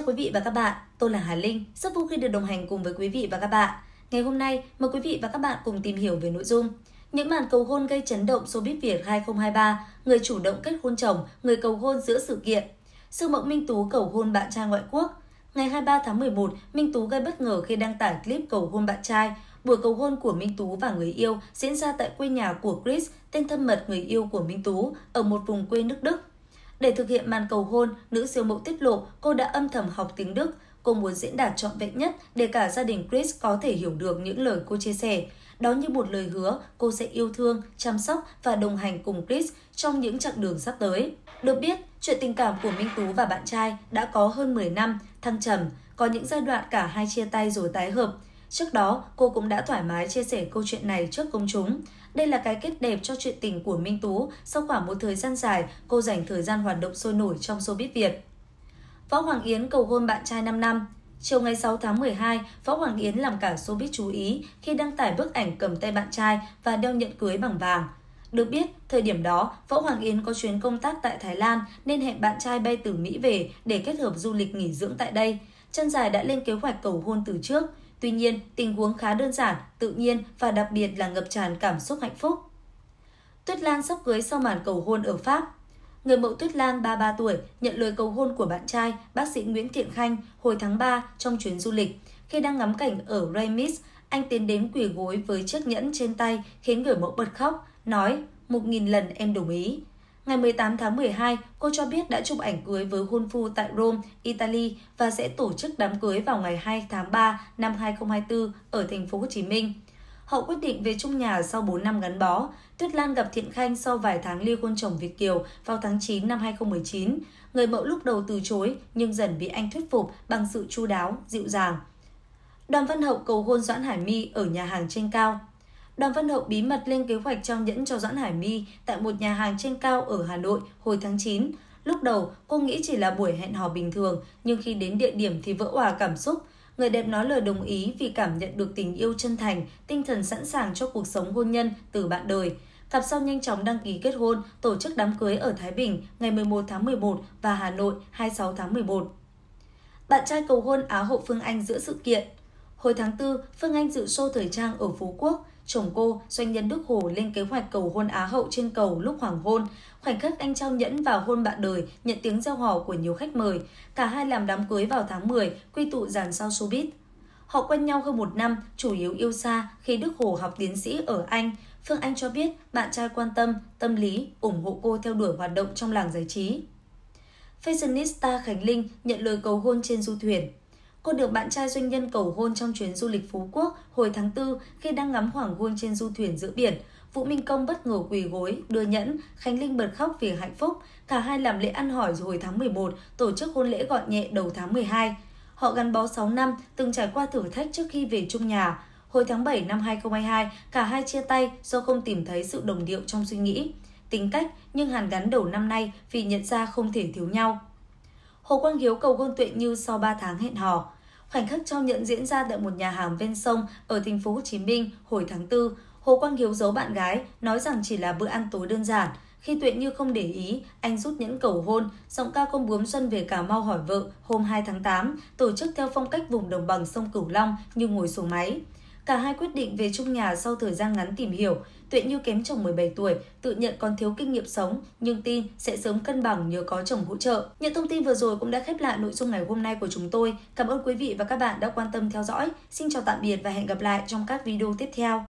quý vị và các bạn, tôi là Hà Linh, rất vui khi được đồng hành cùng với quý vị và các bạn. Ngày hôm nay, mời quý vị và các bạn cùng tìm hiểu về nội dung những màn cầu hôn gây chấn động showbiz Việt 2023, người chủ động kết hôn chồng, người cầu hôn giữa sự kiện. Sư Mộng Minh Tú cầu hôn bạn trai ngoại quốc. Ngày 23 tháng 11, Minh Tú gây bất ngờ khi đăng tải clip cầu hôn bạn trai. Buổi cầu hôn của Minh Tú và người yêu diễn ra tại quê nhà của Chris, tên thân mật người yêu của Minh Tú, ở một vùng quê nước Đức. Để thực hiện màn cầu hôn, nữ siêu mẫu tiết lộ cô đã âm thầm học tiếng Đức. Cô muốn diễn đạt trọn vẹn nhất để cả gia đình Chris có thể hiểu được những lời cô chia sẻ. Đó như một lời hứa cô sẽ yêu thương, chăm sóc và đồng hành cùng Chris trong những chặng đường sắp tới. Được biết, chuyện tình cảm của Minh Tú và bạn trai đã có hơn 10 năm, thăng trầm, có những giai đoạn cả hai chia tay rồi tái hợp. Trước đó, cô cũng đã thoải mái chia sẻ câu chuyện này trước công chúng. Đây là cái kết đẹp cho chuyện tình của Minh Tú sau khoảng một thời gian dài cô dành thời gian hoạt động sôi nổi trong showbiz Việt. Võ Hoàng Yến cầu hôn bạn trai 5 năm. Chiều ngày 6 tháng 12, Võ Hoàng Yến làm cả showbiz chú ý khi đăng tải bức ảnh cầm tay bạn trai và đeo nhẫn cưới bằng vàng. Được biết, thời điểm đó, Võ Hoàng Yến có chuyến công tác tại Thái Lan nên hẹn bạn trai bay từ Mỹ về để kết hợp du lịch nghỉ dưỡng tại đây. Chân dài đã lên kế hoạch cầu hôn từ trước. Tuy nhiên, tình huống khá đơn giản, tự nhiên và đặc biệt là ngập tràn cảm xúc hạnh phúc. Tuyết Lan sắp cưới sau màn cầu hôn ở Pháp. Người mẫu Tuyết Lan 33 tuổi nhận lời cầu hôn của bạn trai, bác sĩ Nguyễn Thiện Khanh hồi tháng 3 trong chuyến du lịch. Khi đang ngắm cảnh ở Reims, anh tiến đến quỳ gối với chiếc nhẫn trên tay khiến người mẫu bật khóc, nói 1000 lần em đồng ý. Ngày 18 tháng 12, cô cho biết đã chụp ảnh cưới với hôn phu tại Rome, Italy và sẽ tổ chức đám cưới vào ngày 2 tháng 3 năm 2024 ở thành phố Hồ Chí Minh. Họ quyết định về chung nhà sau 4 năm gắn bó. Tuyết Lan gặp Thiện Khanh sau vài tháng ly hôn chồng Việt kiều vào tháng 9 năm 2019. Người mẫu lúc đầu từ chối nhưng dần bị anh thuyết phục bằng sự chu đáo, dịu dàng. Đoàn Văn Hậu cầu hôn Doãn Hải My ở nhà hàng trên cao. Đoàn Văn Hậu bí mật lên kế hoạch trao nhẫn cho Doãn Hải My tại một nhà hàng trên cao ở Hà Nội hồi tháng 9. Lúc đầu, cô nghĩ chỉ là buổi hẹn hò bình thường, nhưng khi đến địa điểm thì vỡ òa cảm xúc. Người đẹp nói lời đồng ý vì cảm nhận được tình yêu chân thành, tinh thần sẵn sàng cho cuộc sống hôn nhân từ bạn đời. Cặp sau nhanh chóng đăng ký kết hôn, tổ chức đám cưới ở Thái Bình ngày 11 tháng 11 và Hà Nội 26 tháng 11. Bạn trai cầu hôn Á hậu Phương Anh giữa sự kiện. Hồi tháng 4, Phương Anh dự show thời trang ở Phú Quốc. Chồng cô, doanh nhân Đức Hồ lên kế hoạch cầu hôn Á hậu trên cầu lúc hoàng hôn. Khoảnh khắc anh trao nhẫn và hôn bạn đời nhận tiếng reo hò của nhiều khách mời. Cả hai làm đám cưới vào tháng 10, quy tụ dàn sao showbiz. Họ quen nhau hơn 1 năm, chủ yếu yêu xa khi Đức Hồ học tiến sĩ ở Anh. Phương Anh cho biết bạn trai quan tâm, tâm lý, ủng hộ cô theo đuổi hoạt động trong làng giải trí. Fashionista Khánh Linh nhận lời cầu hôn trên du thuyền. Cô được bạn trai doanh nhân cầu hôn trong chuyến du lịch Phú Quốc hồi tháng 4 khi đang ngắm hoàng hôn trên du thuyền giữa biển. Vũ Minh Công bất ngờ quỳ gối, đưa nhẫn, Khánh Linh bật khóc vì hạnh phúc. Cả hai làm lễ ăn hỏi rồi hồi tháng 11, tổ chức hôn lễ gọn nhẹ đầu tháng 12. Họ gắn bó 6 năm, từng trải qua thử thách trước khi về chung nhà. Hồi tháng 7 năm 2022, cả hai chia tay do không tìm thấy sự đồng điệu trong suy nghĩ, tính cách nhưng hàn gắn đầu năm nay vì nhận ra không thể thiếu nhau. Hồ Quang Hiếu cầu hôn Tuệ Như sau 3 tháng hẹn hò. Khoảnh khắc trao nhẫn diễn ra tại một nhà hàng ven sông ở thành phố Hồ Chí Minh hồi tháng 4. Hồ Quang Hiếu giấu bạn gái, nói rằng chỉ là bữa ăn tối đơn giản. Khi Tuệ Như không để ý, anh rút nhẫn cầu hôn. Giọng ca Công Bướm Xuân về Cà Mau hỏi vợ hôm 2 tháng 8, tổ chức theo phong cách vùng đồng bằng sông Cửu Long như ngồi xuống máy. Cả hai quyết định về chung nhà sau thời gian ngắn tìm hiểu. Tuệ Như kém chồng 17 tuổi, tự nhận còn thiếu kinh nghiệm sống, nhưng tin sẽ sớm cân bằng nhờ có chồng hỗ trợ. Những thông tin vừa rồi cũng đã khép lại nội dung ngày hôm nay của chúng tôi. Cảm ơn quý vị và các bạn đã quan tâm theo dõi. Xin chào tạm biệt và hẹn gặp lại trong các video tiếp theo.